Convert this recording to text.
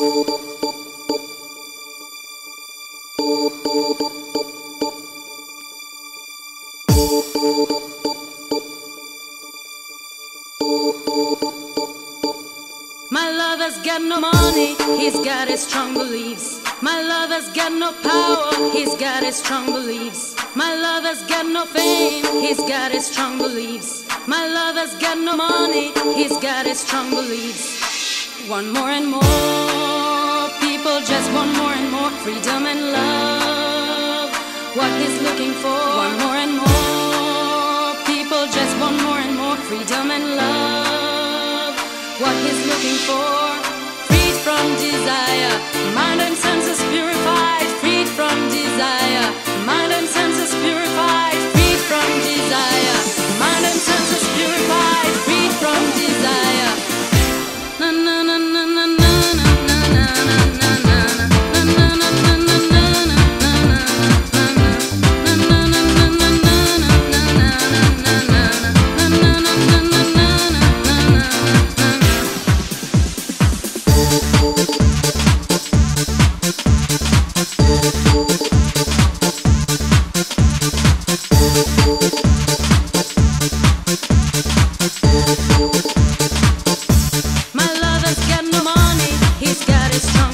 My lover's got no money, he's got his strong beliefs. My lover's got no power, he's got his strong beliefs. My lover's got no fame, he's got his strong beliefs. My lover's got no money, he's got his strong beliefs. Want more and more, people just want more and more freedom and love. What he's looking for, want more and more, people just want more and more freedom and love. What he's looking for, freed from desire, mind and senses purified, freed from desire, mind and senses purified, freed from desire, mind and senses purified, freed from desire. Na na na na na na na na na na na na na My lover's got no money, he's got his strong